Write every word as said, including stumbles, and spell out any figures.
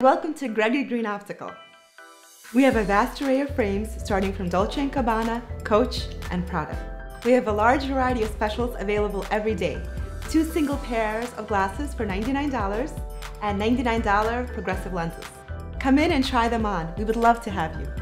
Welcome to Gregory Green Optical. We have a vast array of frames starting from Dolce and Gabbana, Coach, and Prada. We have a large variety of specials available every day. Two single pairs of glasses for ninety-nine dollars and ninety-nine dollar progressive lenses. Come in and try them on. We would love to have you.